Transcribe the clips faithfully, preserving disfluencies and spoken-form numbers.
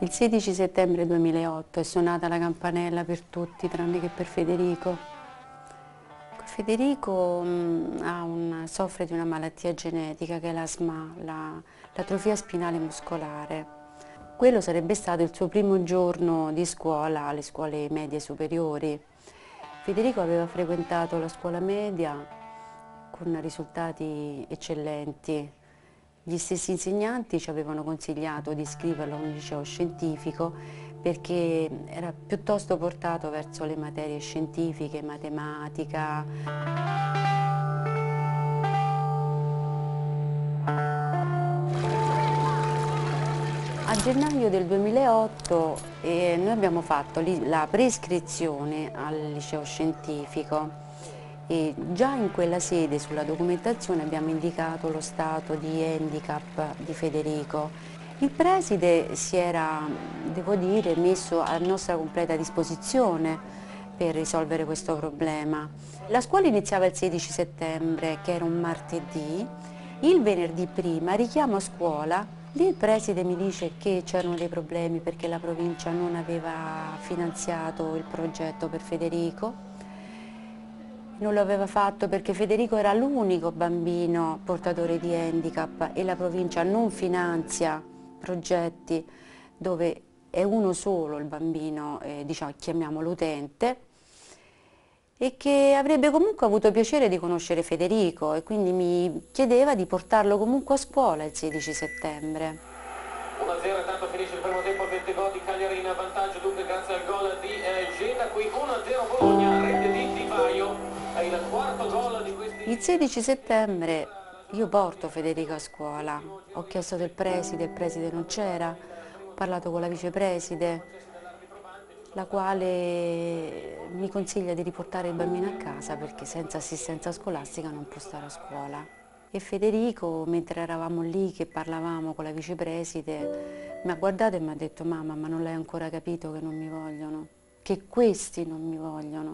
Il sedici settembre duemilaotto è suonata la campanella per tutti tranne che per Federico. Federico mh, ha un, soffre di una malattia genetica che è la S M A, la, l'atrofia spinale muscolare. Quello sarebbe stato il suo primo giorno di scuola alle scuole medie superiori. Federico aveva frequentato la scuola media con risultati eccellenti. Gli stessi insegnanti ci avevano consigliato di iscriverlo a un liceo scientifico perché era piuttosto portato verso le materie scientifiche, matematica. A gennaio del duemilaotto eh, noi abbiamo fatto lì la preiscrizione al liceo scientifico. E già in quella sede sulla documentazione abbiamo indicato lo stato di handicap di Federico. Il preside si era, devo dire, messo a nostra completa disposizione per risolvere questo problema. La scuola iniziava il sedici settembre, che era un martedì. Il venerdì prima richiamo a scuola, lì il preside mi dice che c'erano dei problemi perché la provincia non aveva finanziato il progetto per Federico. Non lo aveva fatto perché Federico era l'unico bambino portatore di handicap e la provincia non finanzia progetti dove è uno solo il bambino, eh, diciamo, chiamiamolo utente, e che avrebbe comunque avuto piacere di conoscere Federico e quindi mi chiedeva di portarlo comunque a scuola il sedici settembre. uno a zero, intanto finisce il primo tempo, venti gol di Cagliari in vantaggio, dunque grazie al gol di eh, Geta, qui uno a zero Bologna, rete di Di Vaio. È il quarto gol di questi... Il sedici settembre io porto Federico a scuola, ho chiesto del preside, il preside non c'era, ho parlato con la vicepreside, la quale mi consiglia di riportare il bambino a casa perché senza assistenza scolastica non può stare a scuola. E Federico, mentre eravamo lì che parlavamo con la vicepreside, mi ha guardato e mi ha detto: mamma, ma non l'hai ancora capito che non mi vogliono, che questi non mi vogliono.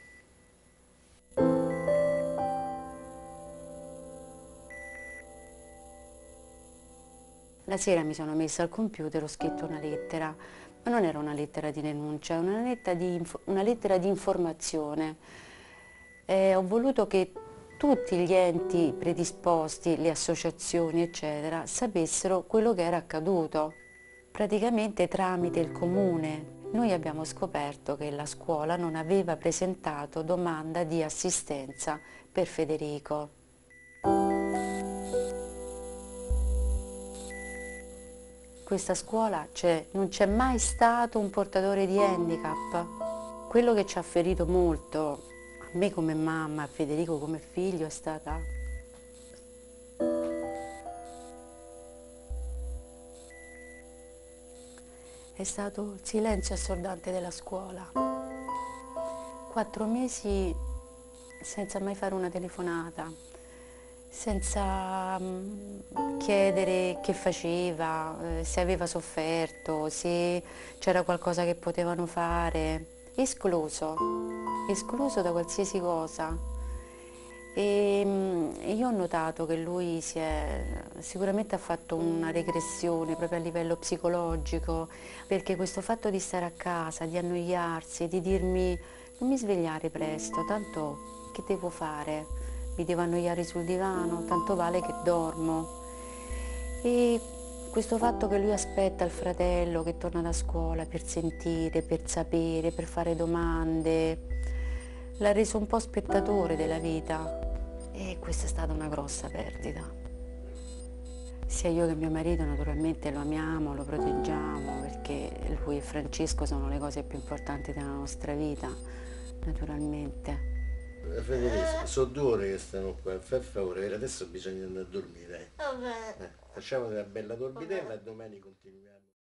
La sera mi sono messa al computer, ho scritto una lettera, ma non era una lettera di denuncia, era una lettera di, una lettera di informazione. Eh, ho voluto che tutti gli enti predisposti, le associazioni, eccetera, sapessero quello che era accaduto. Praticamente tramite il comune noi abbiamo scoperto che la scuola non aveva presentato domanda di assistenza per Federico. Questa scuola non c'è mai stato un portatore di handicap. Quello che ci ha ferito molto, a me come mamma, a Federico come figlio, è stata è stato il silenzio assordante della scuola. Quattro mesi senza mai fare una telefonata, senza chiedere che faceva, se aveva sofferto, se c'era qualcosa che potevano fare. Escluso, escluso da qualsiasi cosa. E io ho notato che lui si è, sicuramente ha fatto una regressione proprio a livello psicologico, perché questo fatto di stare a casa, di annoiarsi, di dirmi: non mi svegliare presto, tanto che devo fare? Mi devo annoiare sul divano, tanto vale che dormo. E questo fatto che lui aspetta il fratello che torna da scuola per sentire, per sapere, per fare domande, l'ha reso un po' spettatore della vita e questa è stata una grossa perdita. Sia io che mio marito naturalmente lo amiamo, lo proteggiamo perché lui e Francesco sono le cose più importanti della nostra vita, naturalmente. Federico, sono due ore che stiamo qua, fai favore, adesso bisogna andare a dormire. Vabbè. Eh, facciamo una bella dormitella e domani continuiamo.